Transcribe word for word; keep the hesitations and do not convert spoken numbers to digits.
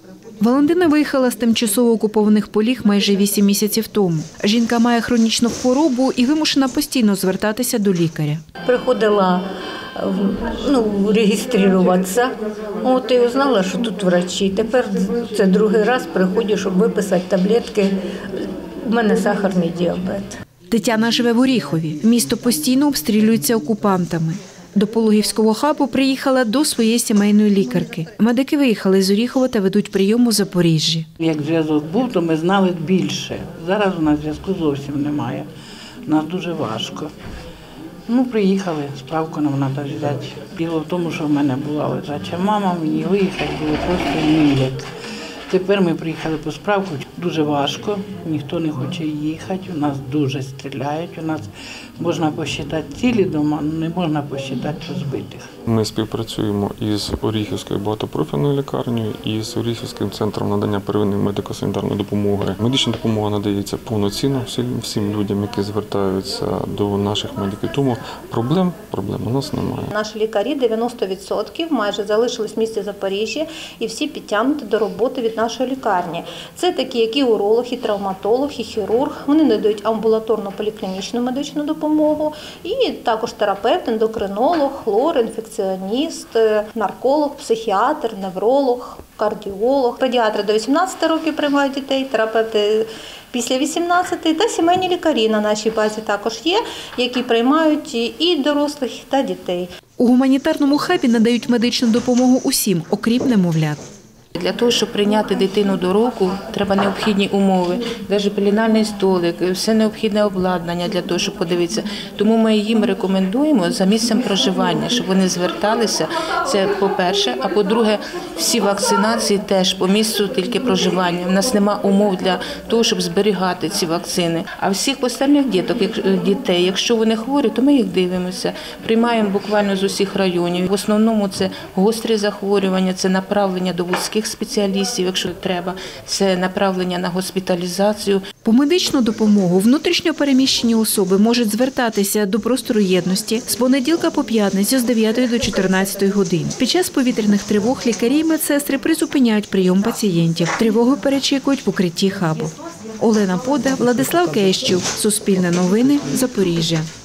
Валентина виїхала з тимчасово окупованих Поліг майже вісім місяців тому. Жінка має хронічну хворобу і вимушена постійно звертатися до лікаря. Приходила ну, реєструватися, от, і узнала, що тут врачі. Тепер це другий раз приходжу, щоб виписати таблетки. У мене сахарний діабет. Тетяна живе в Оріхові. Місто постійно обстрілюється окупантами. До Пологівського хабу приїхала до своєї сімейної лікарки. Медики виїхали з Оріхова та ведуть прийом у Запоріжжі. Як зв'язок був, то ми знали більше. Зараз у нас зв'язку зовсім немає. У нас дуже важко. Ну, приїхали, справку нам треба взяти. Діло в тому, що в мене була лежача мама, мені виїхати було просто ніяк. Тепер ми приїхали по справку, дуже важко, ніхто не хоче їхати, у нас дуже стріляють, у нас можна посчитати цілі дома, але не можна посчитати розбитих. Ми співпрацюємо із Оріхівською багатопрофільною лікарнею і з Оріхівським центром надання первинної медико-санітарної допомоги. Медична допомога надається повноцінно всім, всім людям, які звертаються до наших медиків. Тому проблем, проблем у нас немає. Наші лікарі дев'яносто відсотків майже залишились в місті Запоріжжя і всі підтягнуті до роботи від нашої лікарні. Це такі, як і уролог, і травматолог, і хірург. Вони надають амбулаторну поліклінічну медичну допомогу. І також терапевт, ендокринолог, хлор, інфекціоніст, нарколог, психіатр, невролог, кардіолог. Педіатри до вісімнадцяти років приймають дітей, терапевти після вісімнадцяти та сімейні лікарі на нашій базі також є, які приймають і дорослих, та дітей. У гуманітарному хабі надають медичну допомогу усім, окрім немовлят. Для того, щоб прийняти дитину до року, треба необхідні умови, навіть пеленальний столик, все необхідне обладнання для того, щоб подивитися. Тому ми їм рекомендуємо за місцем проживання, щоб вони зверталися, це по-перше, а по-друге, всі вакцинації теж по місцю тільки проживання. У нас немає умов для того, щоб зберігати ці вакцини. А всіх остальних діток, дітей, якщо вони хворі, то ми їх дивимося, приймаємо буквально з усіх районів. В основному це гострі захворювання, це направлення до вузьких спеціалістів, якщо треба, це направлення на госпіталізацію. По медичну допомогу внутрішньо переміщені особи можуть звертатися до простору єдності з понеділка по п'ятницю з дев'ятої до чотирнадцятої годин. Під час повітряних тривог лікарі і медсестри призупиняють прийом пацієнтів. Тривогу перечікують в укритті хабу. Олена Пода, Владислав Кещук, Суспільне новини, Запоріжжя.